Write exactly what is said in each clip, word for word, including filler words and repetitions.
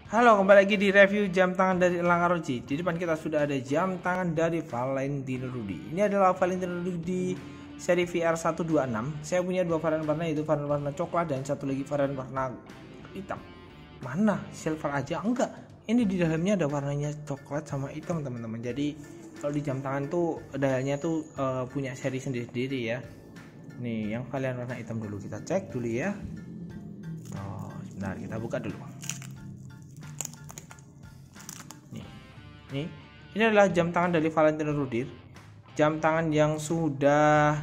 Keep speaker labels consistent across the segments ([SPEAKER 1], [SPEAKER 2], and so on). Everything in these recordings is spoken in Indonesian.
[SPEAKER 1] Halo, kembali lagi di review jam tangan dari Elang R O G. Di depan kita sudah ada jam tangan dari Valentino Rudy. Ini adalah Valentino Rudy seri V R seratus dua puluh enam. Saya punya dua varian warna, yaitu varian warna coklat dan satu lagi varian warna hitam. Mana? Silver aja? Enggak. Ini di dalamnya ada warnanya coklat sama hitam, teman-teman. Jadi kalau di jam tangan tuh dialnya tuh uh, punya seri sendiri-sendiri ya. Nih, yang varian warna hitam dulu kita cek dulu ya. Oh, sebentar, kita buka dulu. Nih, ini adalah jam tangan dari Valentino Rudy. Jam tangan yang sudah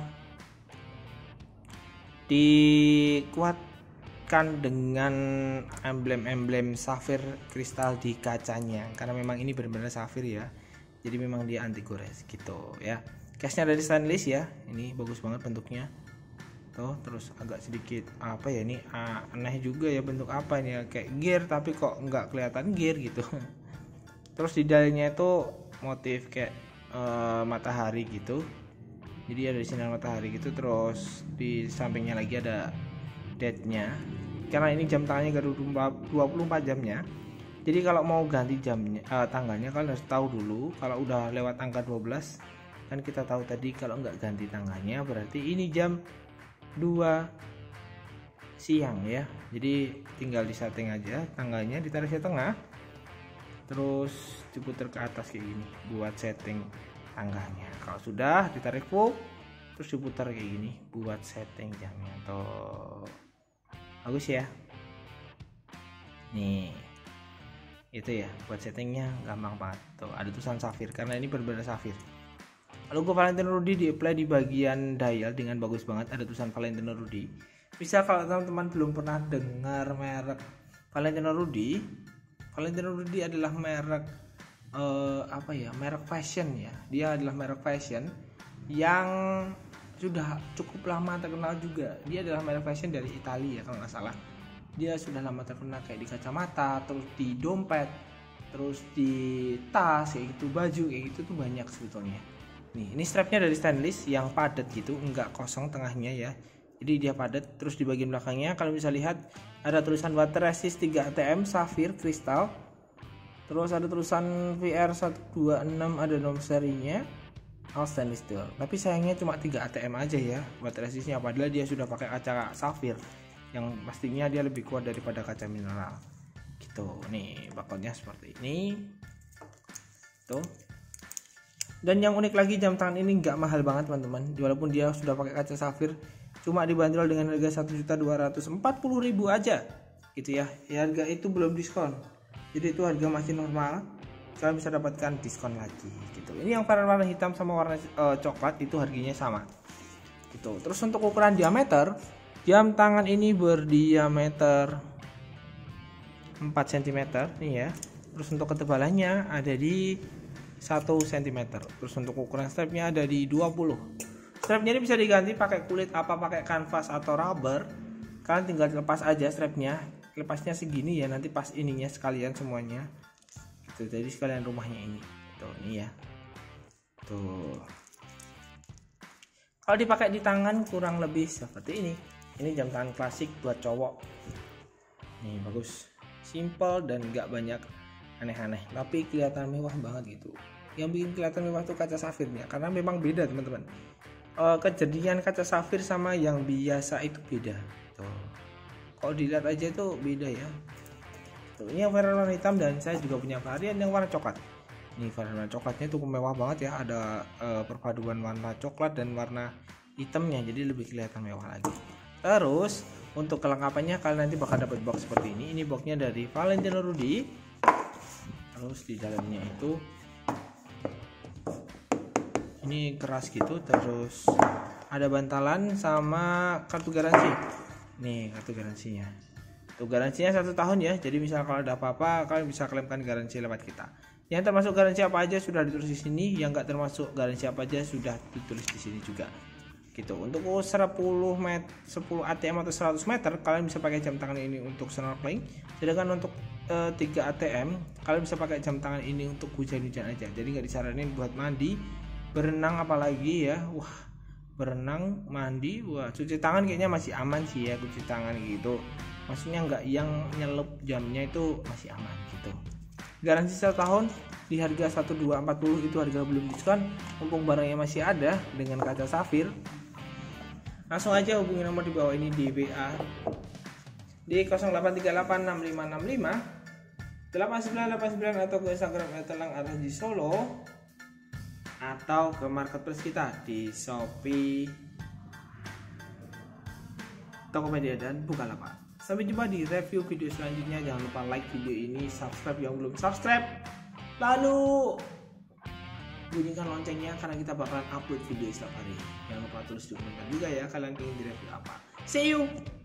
[SPEAKER 1] dikuatkan dengan emblem-emblem safir kristal di kacanya, karena memang ini benar-benar safir ya. Jadi memang dia anti gores gitu ya. Case-nya dari stainless ya. Ini bagus banget bentuknya. Tuh, terus agak sedikit apa ya, ini aneh juga ya, bentuk apa ini ya, kayak gear tapi kok nggak kelihatan gear gitu. Terus di dalamnya itu motif kayak uh, matahari gitu. Jadi ada sinar matahari gitu. Terus di sampingnya lagi ada date-nya. Karena ini jam tangannya dua puluh empat jamnya. Jadi kalau mau ganti jamnya uh, tanggalnya kalian harus tahu dulu. Kalau udah lewat angka dua belas, kan kita tahu tadi kalau nggak ganti tanggalnya berarti ini jam dua siang ya. Jadi tinggal di setting aja tanggalnya, ditarik ke tengah. Terus diputar ke atas kayak gini buat setting tanggalnya. Kalau sudah ditarik full, terus diputar kayak gini buat setting jamnya. Tuh, bagus ya. Nih, itu ya buat settingnya gampang banget. Tuh, ada tulisan safir karena ini benar-benar safir. Logo Valentino Rudy di-apply di bagian dial dengan bagus banget. Ada tulisan Valentino Rudy. Bisa kalau teman-teman belum pernah dengar merek Valentino Rudy, Valentino Rudy adalah merek uh, apa ya, merek fashion ya. Dia adalah merek fashion yang sudah cukup lama terkenal juga. Dia adalah merek fashion dari Italia ya kalau nggak salah. Dia sudah lama terkenal kayak di kacamata, terus di dompet, terus di tas kayak gitu, baju kayak gitu tuh banyak sebetulnya. Nih, ini strapnya dari stainless yang padat gitu, nggak kosong tengahnya ya. Jadi dia padat. Terus di bagian belakangnya kalian bisa lihat ada tulisan water resist tiga A T M safir kristal. Terus ada tulisan V R seratus dua puluh enam, ada nomor serinya, all stainless steel. Tapi sayangnya cuma tiga A T M aja ya water resistnya, padahal dia sudah pakai kaca safir yang pastinya dia lebih kuat daripada kaca mineral. Gitu. Nih, bakalnya seperti ini. Tuh. Dan yang unik lagi, jam tangan ini nggak mahal banget teman-teman. Walaupun dia sudah pakai kaca safir, cuma dibanderol dengan harga satu juta dua ratus empat puluh ribu aja gitu ya. Ya, harga itu belum diskon. Jadi itu harga masih normal. Kalian bisa dapatkan diskon lagi gitu. Ini yang varian warna hitam sama warna uh, coklat itu harganya sama. Gitu. Terus untuk ukuran diameter, jam tangan ini berdiameter empat sentimeter nih ya. Terus untuk ketebalannya ada di satu sentimeter. Terus untuk ukuran strapnya ada di dua puluh. Strapnya ini bisa diganti pakai kulit apa pakai kanvas atau rubber. Kalian tinggal lepas aja strapnya. Lepasnya segini ya, nanti pas ininya sekalian semuanya. Gitu. Jadi sekalian rumahnya ini. Tuh, ini ya. Tuh. Kalau dipakai di tangan kurang lebih seperti ini. Ini jam tangan klasik buat cowok. Nih, bagus. Simple dan nggak banyak aneh-aneh, tapi kelihatan mewah banget gitu. Yang bikin kelihatan mewah tuh kaca safirnya, karena memang beda teman-teman. Uh, kejadian kaca safir sama yang biasa itu beda. Tuh. Kalau dilihat aja itu beda ya. Tuh, ini yang varian warna hitam dan saya juga punya varian yang warna coklat. Ini varian warna coklatnya tuh mewah banget ya. Ada uh, perpaduan warna coklat dan warna hitamnya, jadi lebih kelihatan mewah lagi. Terus untuk kelengkapannya kalian nanti bakal dapat box seperti ini. Ini boxnya dari Valentino Rudy. Terus di dalamnya itu ini keras gitu, terus ada bantalan sama kartu garansi. Nih kartu garansinya. Tuh, garansinya satu tahun ya. Jadi misal kalau ada apa-apa kalian bisa klaimkan garansi lewat kita. Yang termasuk garansi apa aja sudah ditulis di sini, yang enggak termasuk garansi apa aja sudah ditulis di sini juga. Gitu. Untuk sepuluh meter, sepuluh A T M atau seratus meter kalian bisa pakai jam tangan ini untuk snorkeling. Sedangkan untuk e, tiga A T M kalian bisa pakai jam tangan ini untuk hujan-hujan aja. Jadi nggak disaranin buat mandi, berenang apalagi ya. Wah, berenang, mandi, wah, cuci tangan kayaknya masih aman sih ya, cuci tangan gitu. Maksudnya nggak yang nyelup jamnya itu masih aman gitu. Garansi satu tahun di harga satu dua empat nol itu harga belum diskon, mumpung barangnya masih ada dengan kaca safir. Langsung aja hubungi nomor di bawah ini di W A di nol delapan tiga delapan enam lima enam lima delapan sembilan delapan sembilan atau ke Instagram Etelang Araji Solo atau ke marketplace kita di Shopee, Tokopedia dan Bukalapak. Sampai jumpa di review video selanjutnya. Jangan lupa like video ini, subscribe yang belum subscribe, lalu bunyikan loncengnya karena kita bakalan upload video setiap hari. Jangan lupa tulis di komentar juga ya kalian ingin direview apa. See you.